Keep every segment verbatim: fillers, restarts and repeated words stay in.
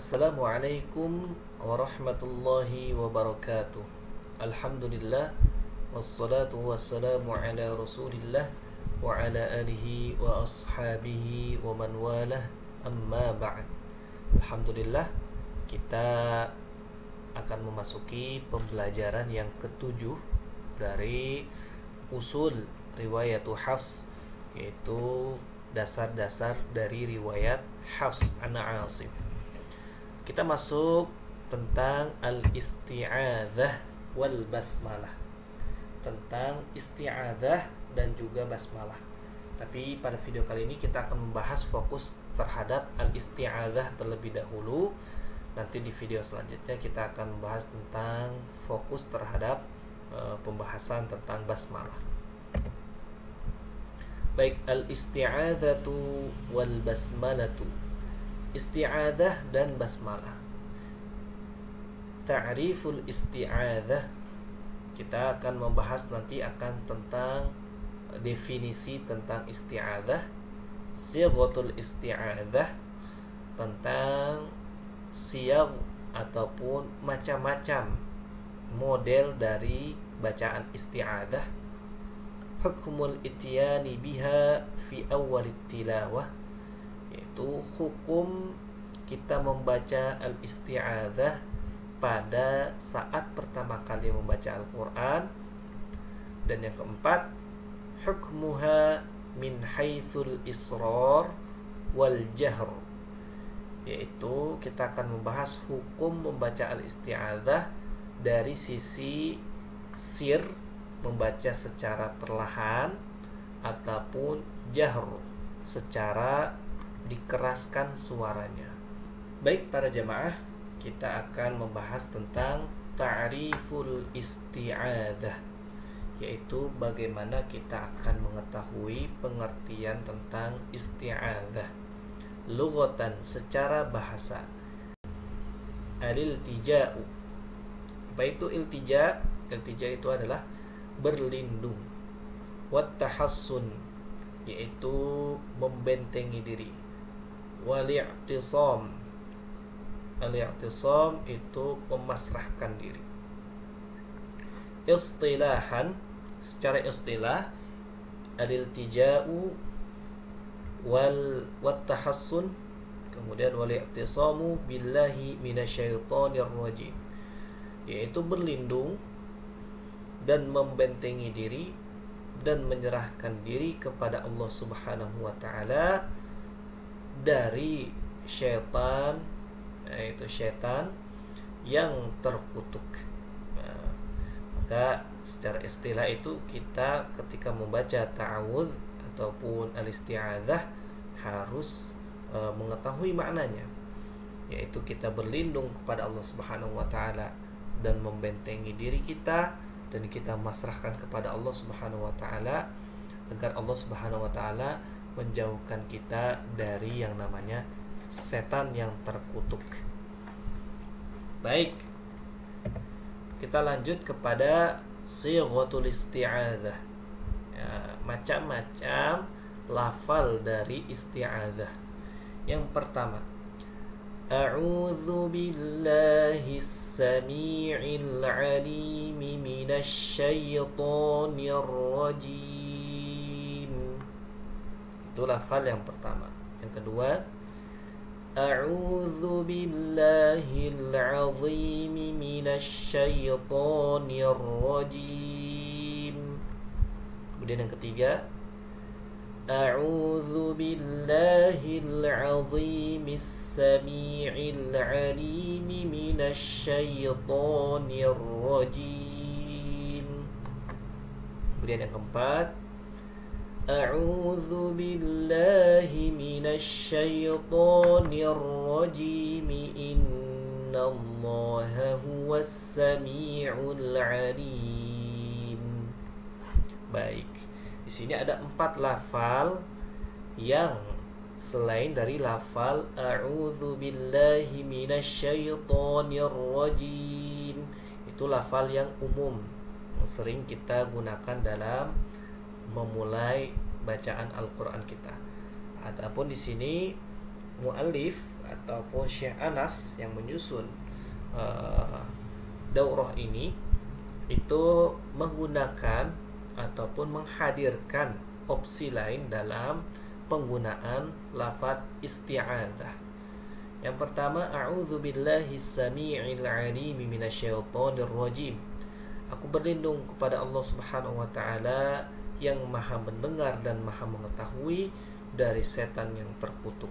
Assalamualaikum warahmatullahi wabarakatuh. Alhamdulillah wassalatu wassalamu ala Rasulillah wa ala alihi wa ashabihi wa man walah, amma ba'd. Alhamdulillah, kita akan memasuki pembelajaran yang ketujuh dari usul riwayat Hafs, yaitu dasar-dasar dari riwayat Hafs an Asim. Kita masuk tentang al-isti'adzah wal basmalah, tentang isti'adzah dan juga basmalah. Tapi pada video kali ini kita akan membahas fokus terhadap al-isti'adzah terlebih dahulu. Nanti di video selanjutnya kita akan membahas tentang fokus terhadap uh, pembahasan tentang basmalah. Baik, al-isti'adzatu wal basmalatu. Isti'adzah dan basmalah. Ta'riful isti'adzah, kita akan membahas nanti akan tentang definisi tentang isti'adzah, sighatul isti'adzah, tentang siyag ataupun macam-macam model dari bacaan isti'adzah, hukmul ityani biha fi awal tilawah, yaitu hukum kita membaca al-isti'adzah pada saat pertama kali membaca Al-Quran. Dan yang keempat, hukmuha min haitsul israr wal jahr, yaitu kita akan membahas hukum membaca al-isti'adzah dari sisi sir, membaca secara perlahan, ataupun jahr, secara dikeraskan suaranya. Baik para jamaah, kita akan membahas tentang ta'riful isti'adzah, yaitu bagaimana kita akan mengetahui pengertian tentang isti'adzah. Lughatan, secara bahasa. Al-iltija'u, apa itu iltija? Iltija itu adalah berlindung. Wat tahassun, yaitu membentengi diri. Wal i'tisam, al-i'tisam itu memasrahkan diri. Istilahan, secara istilah, al-iltija'u wal wat tahassun, kemudian wal i'tisamu billahi minasyaitonir rajim, yaitu berlindung dan membentengi diri dan menyerahkan diri kepada Allah Subhanahu wa taala dari syaitan, yaitu syaitan yang terkutuk. Nah, maka secara istilah itu kita ketika membaca ta'awudz ataupun al-isti'adzah harus e, mengetahui maknanya, yaitu kita berlindung kepada Allah Subhanahu wa taala dan membentengi diri kita, dan kita masrahkan kepada Allah Subhanahu wa taala agar Allah Subhanahu wa taala menjauhkan kita dari yang namanya setan yang terkutuk. Baik, kita lanjut kepada sighatul isti'adzah, ya, macam-macam lafal dari isti'adzah. Yang pertama, a'udzu billahis samii'il 'aliim minasyaitonir rajim. Itu lafal yang pertama. Yang kedua, a'udzu billahil 'azim minasyaitonir rajim. Kemudian yang ketiga, a'udzu billahil 'azimis samii'il 'aliim minasyaitonir rajim. Kemudian yang keempat, a'udzu billahi minasyaitonir rajim, innallaha huwas samii'ul 'alim. Baik, di sini ada empat lafal yang selain dari lafal a'udzu billahi minasyaitonir rajim. Itu lafal yang umum yang sering kita gunakan dalam memulai bacaan Al-Quran kita. Adapun di sini muallif ataupun Syekh Anas yang menyusun uh, daurah ini itu menggunakan ataupun menghadirkan opsi lain dalam penggunaan lafaz isti'adzah. Yang pertama, a'udzu billahi samii'il 'aliim minasyaitonir rajim. Aku berlindung kepada Allah Subhanahu wa taala yang Maha mendengar dan Maha mengetahui dari setan yang terkutuk.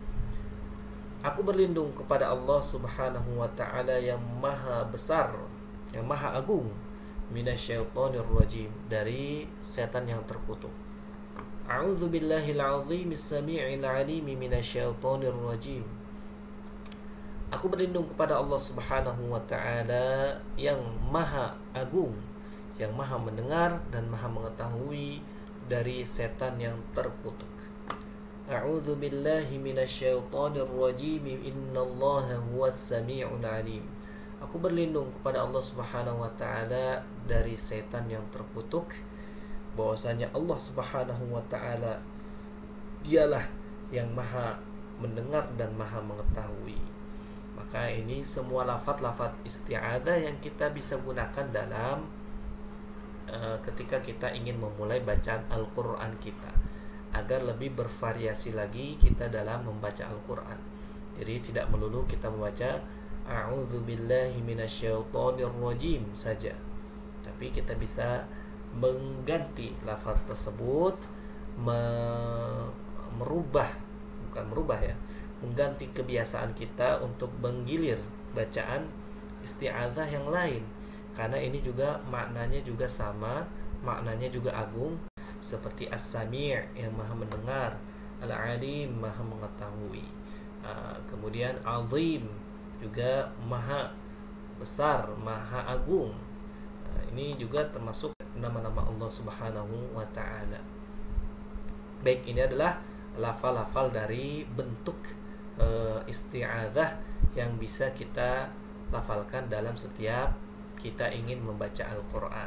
Aku berlindung kepada Allah Subhanahu wa taala yang Maha besar, yang Maha agung, minasyaitonir rajim, dari setan yang terkutuk. A'udzu billahil 'azhimis samii'il 'aliim minasyaitonir rajim. Aku berlindung kepada Allah Subhanahu wa taala yang Maha agung, yang Maha mendengar dan Maha mengetahui dari setan yang terkutuk. A'udzu billahi minasyaitonir rajim. Innallaha huwas samii'ul 'alim. Aku berlindung kepada Allah Subhanahu wa taala dari setan yang terkutuk, bahwasanya Allah Subhanahu wa taala dialah yang Maha mendengar dan Maha mengetahui. Maka ini semua lafaz-lafaz isti'adzah yang kita bisa gunakan dalam uh, ketika kita ingin memulai bacaan Al-Quran kita, agar lebih bervariasi lagi kita dalam membaca Al-Quran. Jadi tidak melulu kita membaca a'udzu billahi minasyaitonir rajim saja, tapi kita bisa mengganti lafaz tersebut, me- merubah bukan merubah ya mengganti kebiasaan kita untuk menggilir bacaan isti'adzah yang lain, karena ini juga maknanya juga sama, maknanya juga agung, seperti As-Sami' yang Maha mendengar, Al-Alim Maha mengetahui, uh, kemudian Azim juga Maha besar, Maha agung. Uh, ini juga termasuk nama-nama Allah Subhanahu wa taala. Baik, ini adalah lafal-lafal dari bentuk Uh, isti'adzah yang bisa kita lafalkan dalam setiap kita ingin membaca Al-Quran.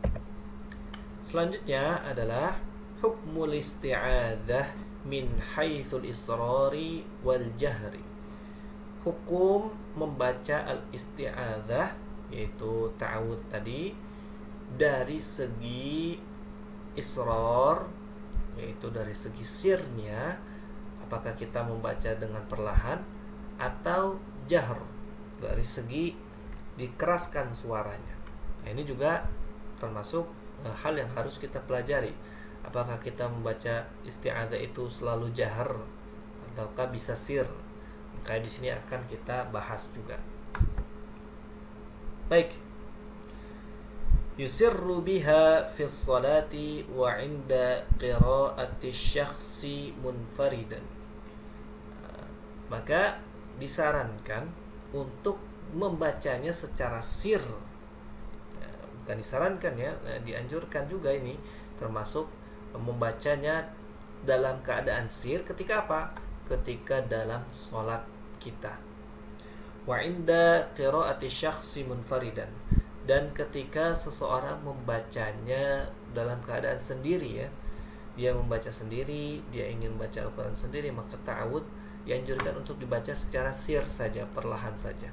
Selanjutnya adalah hukmul isti'adzah min haitsul israri wal jahri. Hukum membaca al-isti'adzah, yaitu ta'awudz tadi, dari segi israr, yaitu dari segi sirnya, apakah kita membaca dengan perlahan atau jahr, dari segi dikeraskan suaranya. Nah, ini juga termasuk uh, hal yang harus kita pelajari. Apakah kita membaca isti'adzah itu selalu jahr ataukah bisa sir? Maka di sini akan kita bahas juga. Baik. Yusirru biha fi sholati wa 'inda qira'ati syakhsi munfaridan. Maka disarankan untuk membacanya secara sir. Bukan disarankan ya, dianjurkan juga ini, termasuk membacanya dalam keadaan sir ketika apa? Ketika dalam sholat kita. Wa 'inda qira'ati syakhsi munfaridan, dan ketika seseorang membacanya dalam keadaan sendiri ya, dia membaca sendiri, dia ingin membaca Al-Quran sendiri, maka ta'awudz dianjurkan untuk dibaca secara sir saja, perlahan saja.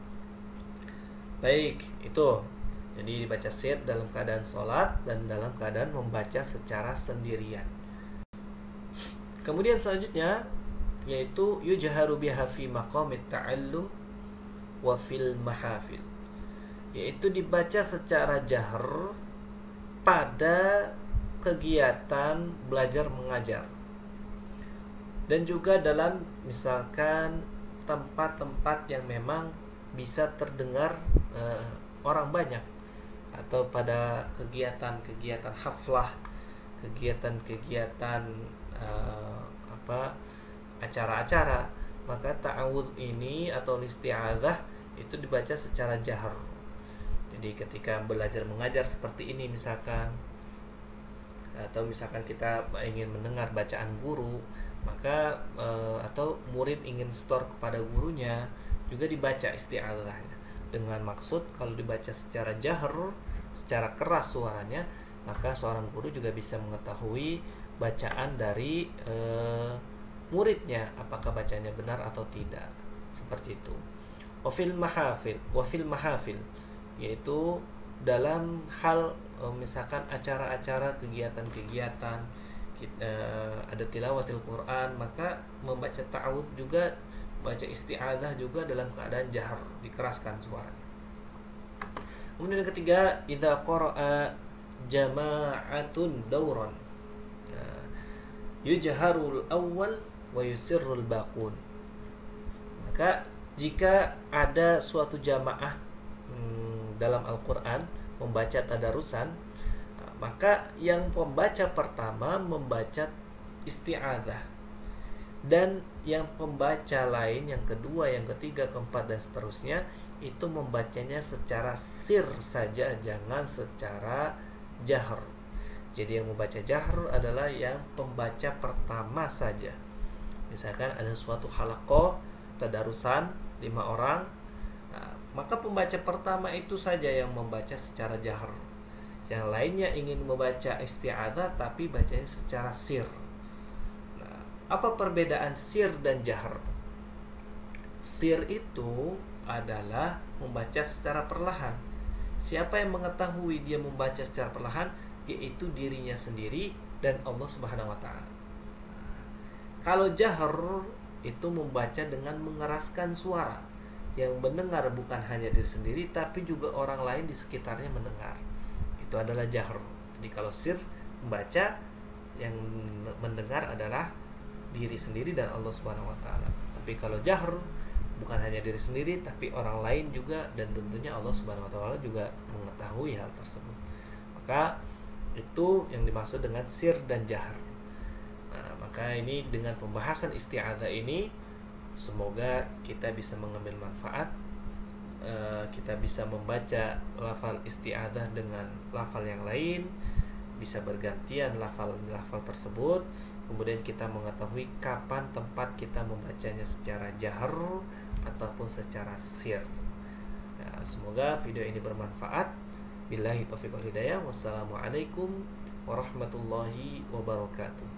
Baik, itu jadi dibaca sir dalam keadaan sholat dan dalam keadaan membaca secara sendirian. Kemudian selanjutnya yaitu yujharu biha fi maqamit ta'allum wa fil mahafil, yaitu dibaca secara jahr pada kegiatan belajar mengajar, dan juga dalam misalkan tempat-tempat yang memang bisa terdengar uh, orang banyak, atau pada kegiatan-kegiatan haflah, kegiatan-kegiatan uh, apa acara-acara, maka ta'awudz ini atau isti'adzah itu dibaca secara jahr. Jadi ketika belajar mengajar seperti ini misalkan, atau misalkan kita ingin mendengar bacaan guru, maka e, atau murid ingin store kepada gurunya, juga dibaca isti'adzahnya dengan maksud kalau dibaca secara jahr, secara keras suaranya, maka seorang guru juga bisa mengetahui bacaan dari e, muridnya apakah bacanya benar atau tidak, seperti itu. Wafil mahafil, wafil mahafil, yaitu dalam hal misalkan acara-acara kegiatan-kegiatan kita, ada tilawatil Quran, maka membaca ta'awud juga, baca isti'adzah juga dalam keadaan jahar, dikeraskan suaranya. Kemudian yang ketiga, idza qara'a jama'atun dauran, yujharul awwal wa yusirrul baqun. Maka jika ada suatu jamaah hmm, dalam Al-Quran membaca tadarusan, maka yang pembaca pertama membaca isti'adzah, dan yang pembaca lain, yang kedua, yang ketiga, keempat, dan seterusnya, itu membacanya secara sir saja, jangan secara jahr. Jadi yang membaca jahr adalah yang pembaca pertama saja. Misalkan ada suatu halaqah tadarusan lima orang, nah, maka pembaca pertama itu saja yang membaca secara jahr. Yang lainnya ingin membaca isti'adzah tapi bacanya secara sir. Nah, apa perbedaan sir dan jahr? Sir itu adalah membaca secara perlahan. Siapa yang mengetahui dia membaca secara perlahan? Yaitu dirinya sendiri dan Allah Subhanahu wa taala. Kalau jahr itu membaca dengan mengeraskan suara. Yang mendengar bukan hanya diri sendiri tapi juga orang lain di sekitarnya mendengar. Itu adalah jahr. Jadi kalau sir, membaca, yang mendengar adalah diri sendiri dan Allah Subhanahu wa taala. Tapi kalau jahr, bukan hanya diri sendiri tapi orang lain juga, dan tentunya Allah Subhanahu wa taala juga mengetahui hal tersebut. Maka itu yang dimaksud dengan sir dan jahr. Nah, maka ini dengan pembahasan isti'adzah ini, semoga kita bisa mengambil manfaat. Uh, kita bisa membaca lafal isti'adzah dengan lafal yang lain, bisa bergantian lafal-lafal tersebut. Kemudian kita mengetahui kapan tempat kita membacanya secara jahr ataupun secara sir. Nah, semoga video ini bermanfaat. Billahi taufiq wal hidayah. Wassalamualaikum warahmatullahi wabarakatuh.